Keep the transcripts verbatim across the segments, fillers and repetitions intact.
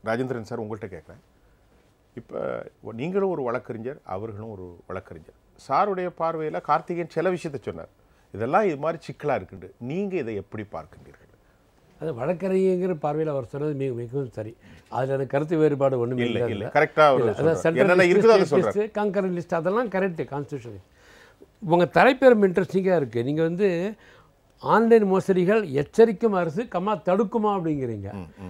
Rajendran sir உங்கள்கிட்ட கேட்குறேன். இப்போ நீங்களும் ஒரு வழக்கறிஞர், அவர்களும் ஒரு வழக்கறிஞர். சாருடைய பார்வையில் கார்த்திகேயன் சில விஷயத்தை சொன்னார், இதெல்லாம் இது மாதிரி சிக்கலாக இருக்குண்டு. நீங்கள் இதை எப்படி பார்க்கின்றீர்கள்? அது வழக்கறிஞர் பார்வையில் அவர் சொன்னது மிக மிகவும் சரி. அதில் அந்த கருத்து வேறுபாடு ஒன்றும் இல்லை இல்லை கரெக்டாக கங்கரன் லிஸ்ட் அதெல்லாம் கரெக்டு. கான்ஸ்டியூஷன் உங்கள் தலைப்பெரும் இன்ட்ரெஸ்டிங்காக இருக்குது. நீங்கள் வந்து ஆன்லைன் மோசடிகள் எச்சரிக்கும் அரசு கம்மா தடுக்குமா அப்படிங்கிறீங்க.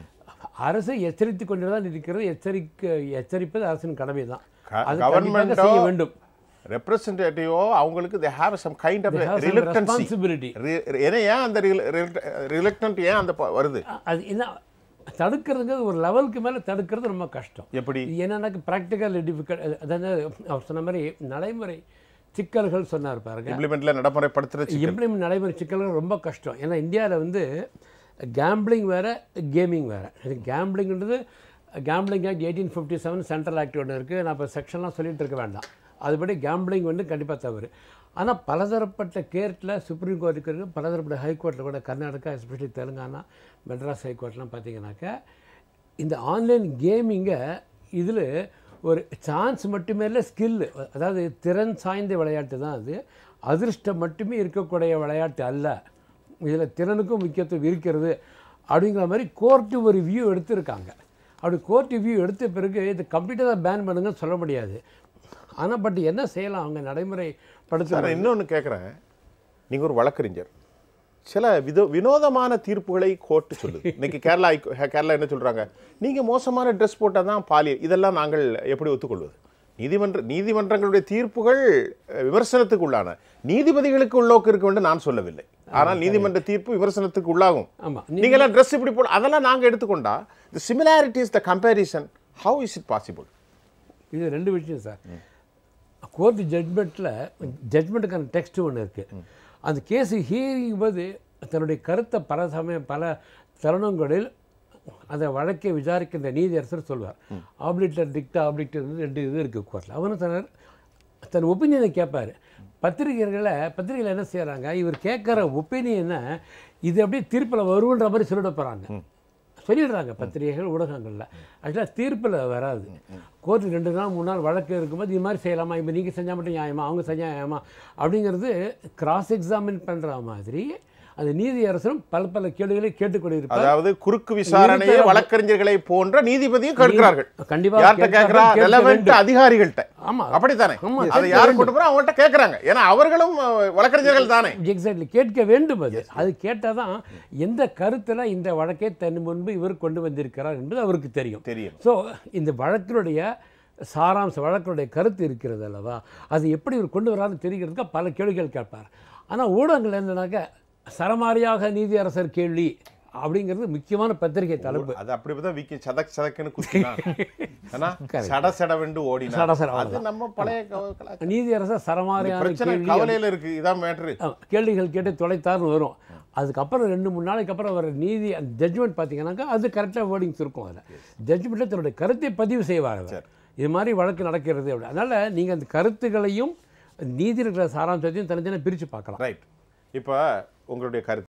அரசு எச்சரித்து கொண்டு தான் இருக்கிறது. எச்சரிக்க எச்சரிப்பது அரசின் கடமை தான். அது கவர்மெண்ட் செய்ய வேண்டும். ரெப்ரசன்டேட்டிவோ அவங்களுக்கு they have some kind of responsibility. ஏன்னா ஏன் அந்த ரிலக்டன்ட் ஏன் அந்த வருது? அது என்ன தடுக்கிறதுங்கிறது ஒரு லெவலுக்கு மேலே தடுக்கிறது ரொம்ப கஷ்டம். எப்படி என்னன்னாக்க ப்ராக்டிக்கல் டிஃபிகல்ட், அதாவது அவர் சொன்ன மாதிரி நடைமுறை சிக்கல்கள் சொன்னார் பாருங்க. இம்ப்ளிமெண்ட்டில் நடைமுறைப்படுத்துகிற இம்ப்ளிமெண்ட் நடைமுறை சிக்கல்கள் ரொம்ப கஷ்டம். ஏன்னா இந்தியாவில் வந்து கேம்பிளிங் வேறு, கேமிங் வேறு. இது கேம்பிளிங்கிறது gambling act eighteen fifty seven central act ஒன்று இருக்குது. நான் இப்போ செக்ஷன்லாம் சொல்லிகிட்டு இருக்க வேண்டாம். அதுபடி கேம்பிளிங் வந்து கண்டிப்பாக தவறு. ஆனால் பலதரப்பட்ட கேர்ட்டில் சுப்ரீம் கோர்ட்டுக்கு இருக்குது, பலதரப்பட்ட ஹைகோர்ட்டில் கூட கர்நாடகா, எஸ்பெஷலி தெலுங்கானா, மெட்ராஸ் ஹைகோர்ட்லாம் பார்த்தீங்கன்னாக்கா இந்த ஆன்லைன் கேமிங்கை இதில் ஒரு சான்ஸ் மட்டுமே இல்லை, ஸ்கில்லு, அதாவது திறன் சாய்ந்த விளையாட்டு தான் அது. அதிர்ஷ்டம் மட்டுமே இருக்கக்கூடிய விளையாட்டு அல்ல. இதில் திறனுக்கும் முக்கியத்துவம் இருக்கிறது அப்படிங்கிற மாதிரி கோர்ட்டு ஒரு வியூ எடுத்துருக்காங்க. அப்படி கோர்ட்டு வியூ எடுத்த பிறகு இது கம்ப்ளீட்டாக தான் பேன் பண்ணுங்கன்னு சொல்ல முடியாது. ஆனால் பட் என்ன செய்யலாம் அவங்க நடைமுறைப்படுத்த. இன்னொன்று கேட்குறேன், நீங்கள் ஒரு வழக்கறிஞர், சில விதோ வினோதமான தீர்ப்புகளை கோர்ட்டு சொல்லுது. இன்னைக்கு கேரளா கேரளா என்ன சொல்கிறாங்க, நீங்கள் மோசமான ட்ரெஸ் போட்டால் தான் பாலியல், இதெல்லாம் நாங்கள் எப்படி ஒத்துக்கொள்வது? நீதிமன்ற நீதிமன்றங்களுடைய தீர்ப்புகள் விமர்சனத்துக்கு உள்ளான, நீதிபதிகளுக்கு உள்ளோக்கு இருக்க வேண்டும் நான் சொல்லவில்லை. ஆனால் நீதிமன்ற தீர்ப்பு விமர்சனத்துக்கு உள்ளாகும். ஆமாம், நீங்களாம் ட்ரெஸ் இப்படி போட அதெல்லாம் நாங்கள் எடுத்துக்கொண்டா the similarities, the comparison, how is it possible? இது ரெண்டு விஷயம் சார். கோர்ட் ஜட்மெண்ட்டில் ஜட்மெண்ட்டுக்கான டெக்ஸ்ட் ஒன்று இருக்குது. அந்த கேஸு ஹியரிங் போது தன்னுடைய கருத்தை பல சமயம் பல தருணங்களில் அந்த வழக்கை விசாரிக்கின்ற நீதியரசர் சொல்வார். ஆப்லிட்டர் டிக்டா ஆப்லிட்டர் ரெண்டு இது இருக்குது கோர்ட்டில். அவனு தன் தன் ஒப்பீனியனை கேட்பார். பத்திரிகைகளை பத்திரிகையில் என்ன செய்கிறாங்க, இவர் கேட்குற ஒப்பீனியனை இது அப்படியே தீர்ப்பில் வருன்ற மாதிரி சொல்லிட போகிறாங்க, சொல்லிடுறாங்க பத்திரிகைகள் ஊடகங்களில். ஆக்சுவலாக தீர்ப்பில் வராது. கோர்ட்டு ரெண்டு நாள் மூணு நாள் வழக்கு இருக்கும்போது இது மாதிரி செய்யலாமா, இப்போ நீங்கள் செஞ்சால் மட்டும் நியாயமா, அவங்க செஞ்சால் நியாயமா அப்படிங்கிறது கிராஸ் எக்ஸாமின் பண்ணுற மாதிரி அந்த நீதியரசரும் பல பல கேள்விகளை கேட்டுக்கொண்டிருப்பார். அதாவது குறுக்கு விசாரணையை வழக்கறிஞர்களை போன்ற நீதிபதியும் கேட்கிறார்கள். கண்டிப்பாக அதிகாரிகள்கிட்ட. ஆமா, அப்படித்தானே. அதை யார் கொண்டு போறோம் அவங்கள்ட்ட கேட்கறாங்க. ஏன்னா அவர்களும் வழக்கறிஞர்கள் தானே. எக்ஸாக்ட்லி, கேட்க வேண்டும். அது அது கேட்டால் தான் எந்த கருத்தில் இந்த வழக்கை தன் முன்பு இவர் கொண்டு வந்திருக்கிறார் என்பது அவருக்கு தெரியும் தெரியும் ஸோ இந்த வழக்கினுடைய சாராம்ச வழக்கினுடைய கருத்து இருக்கிறது அல்லவா, அது எப்படி இவர் கொண்டு வரான்னு தெரிகிறதுக்கு பல கேள்விகள் கேட்பார். ஆனால் ஊடகங்கள் என்னன்னாக்க சரமாரியாக நீதியரசர் கேள்வி அப்படிங்கிறது முக்கியமான பத்திரிகை தலைப்பு. அது அப்படிதான் விக்கி சதக் சதக்குன்னு குத்தினா சட சடவென்று ஓடினா அது நம்ம பழைய நீதியரசர் சரமாரியான கேள்வி கவலையில் இருக்கு. இதான் மேட்ரு. கேள்விகள் கேட்டு தொலைத்தார்னு வரும். அதுக்கப்புறம் ரெண்டு மூணு நாளைக்கு அப்புறம் வர நீதி ஜட்ஜ்மெண்ட் பார்த்தீங்கன்னாக்கா அது கரெக்டாக வேர்டிங்ஸ் இருக்கும். அதில் ஜட்ஜ்மெண்ட்டில் தன்னுடைய கருத்தை பதிவு செய்வார். இது மாதிரி வழக்கு நடக்கிறது அப்படி. அதனால் நீங்கள் அந்த கருத்துக்களையும் நீதி இருக்கிற சாராம்சத்தையும் தனித்தனியாக பிரித்து பார்க்கலாம். ரைட். இப்போ உங்களுடைய கருத்து